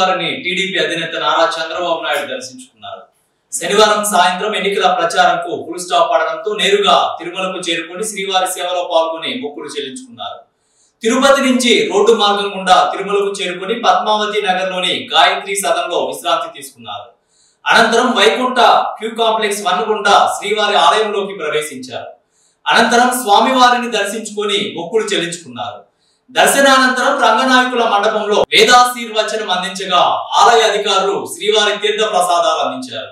శ్రీవారిని టీడీపీ అధినేత నారా చంద్రబాబు నాయుడు దర్శించుకున్నారు. శనివారం సాయంత్రం ఎన్నికల ప్రచారంకు ఫుల్ స్టాప్ పడడంతో నేరుగా తిరుమలకు చేరుకుని శ్రీవారి సేవలో పాల్గొని మొక్కులు చెల్లించుకున్నారు. తిరుపతి నుంచి రోడ్డు మార్గం గుండా తిరుమలకు చేరుకుని పద్మావతి నగర్ లోని గాయత్రి సదనంలో విశ్రాంతి తీసుకున్నారు. అనంతరం వైకుంఠ క్యూ కాంప్లెక్స్ 1 గుండా శ్రీవారి ఆలయంలోకి ప్రవేశించారు. అనంతరం స్వామివారిని దర్శించుకుని మొక్కులు చెల్లించుకున్నారు. దర్శనానంతరం రంగనాయకుల మండపంలో వేదాశీర్వచనం అందించగా ఆలయ అధికారులు శ్రీవారి తీర్థ ప్రసాదాలు అందించారు.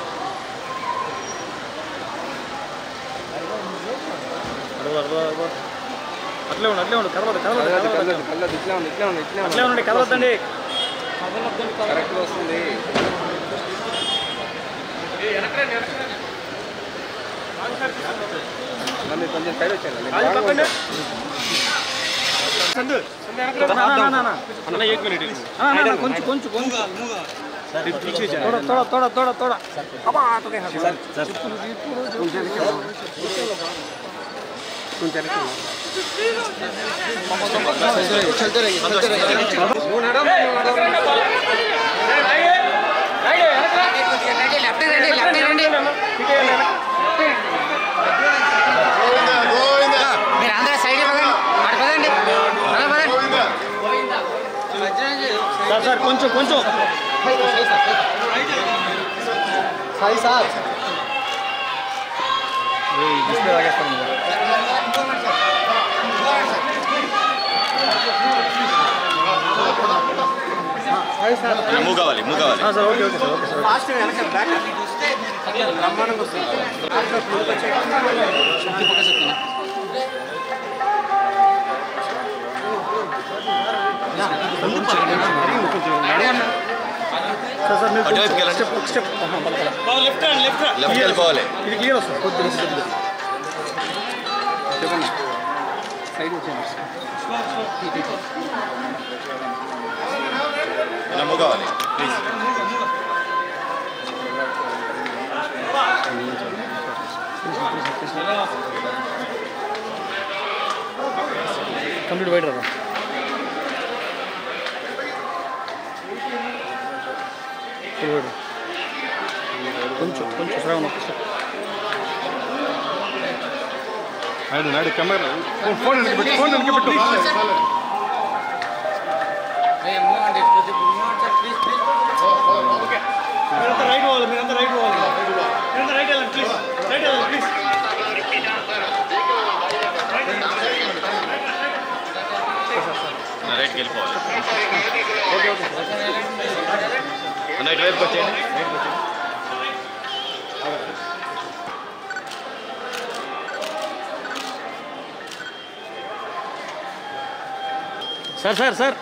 కొంచెం కొంచెం సాయి సార్ మూవ్ కావాలి sir okay okay sir fast back బ్రహ్మాండంగా వస్తుంది. కంప్లీట్ బయట రా కొంచెం కొంచెం శ్రావణ నాడు కెమెరా ఫోన్ పెట్టు రైట్ పోవాలి మీరంతా రైట్ పోవాలి రైట్ వెళ్ళండి ప్లీజ్ రైట్ వెళ్ళండి ప్లీజ్ రైట్కి వెళ్ళిపోవాలి. ఓకే ఓకే అన్న ఇటువైపు వచ్చేయండి. సార్ సార్ సార్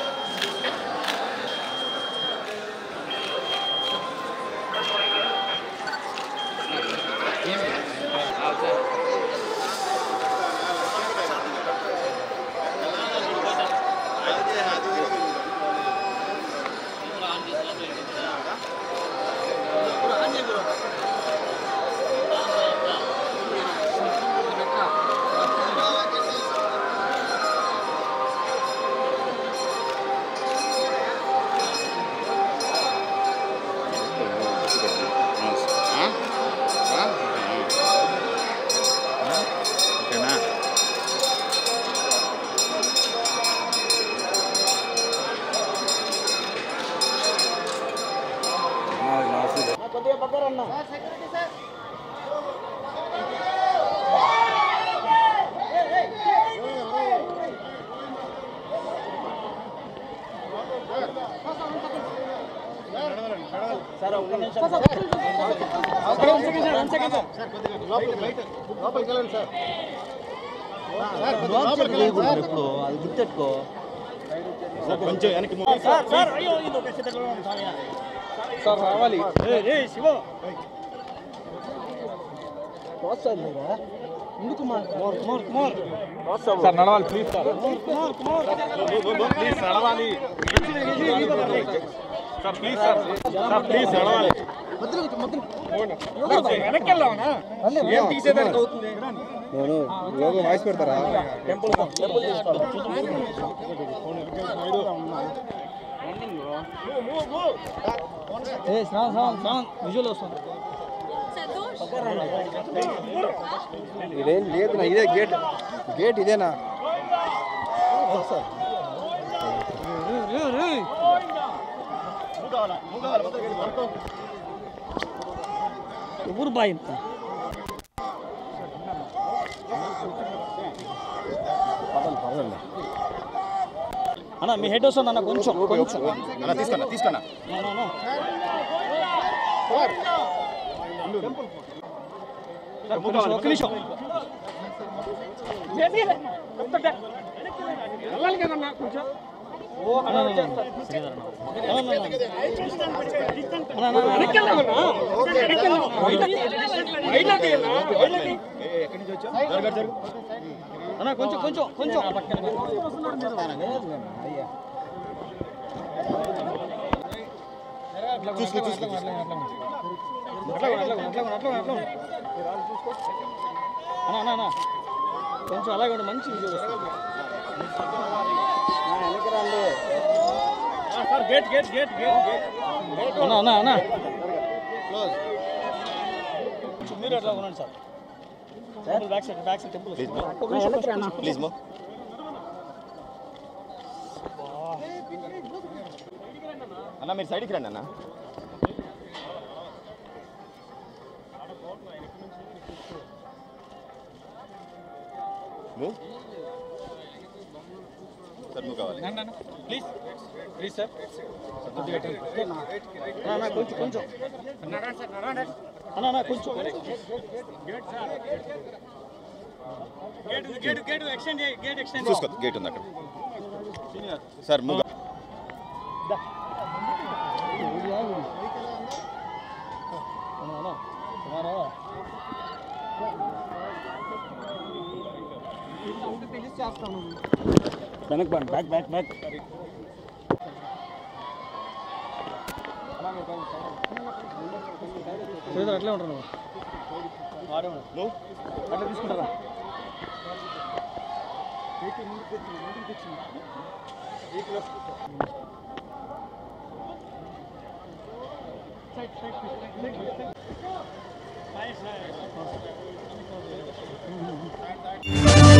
అది గుర్తెట్టుకో కొంచెం వెనక్కి సార్ రావాలి శివ ముందుకు సార్ నడవాలి ప్లీజ్ సార్ ప్లీజ్ నడవాలి sir please sir sir please నడవాలి వెనక్కి వెళ్దామనా ఏం తీసేదానికి అవుతుంది లోగో వాయిస్ పెడతారా టెంపుల్ విజువల్ వస్తుంది. ఇదేం లేదు, ఇదే గేట్. గేట్ ఇదేనా? ఊరు బాయ్ అన్న, మీ హెడ్ వస్తుంది అన్న, కొంచెం తీసుకున్నా తీసుకున్నా. ఒక్క నిమిషం. వెళ్ళాలి కదన్నా కొంచెం. కొంచెం కొంచెం కొంచెం కొంచెం అలాగే ఉండి మంచి విజువల్ వస్తుంది. గేట్ గేట్ గేట్ గేట్ అన్నా అన్నా అన్నా మీరు అట్లా ఉండండి sir. Back side temple please మో. అన్న మీరు సైడ్కి రండి అన్న. సార్ మూవ్ కావాలి. Please please sir. కొంచెం కొంచెం అన్నా కొంచెం గేట్ ఎక్స్టెండ్ చేయి. గేట్ ఎక్స్టెండ్ చూసుకో, గేట్ ఉంది అక్కడ. Sir move. వెనక్ బ్యాక్ బ్యాక్ బ్యాక్ బ్యాక్ అట్లే ఉంటాను. అట్లా తీసుకుంటారా? సైడ్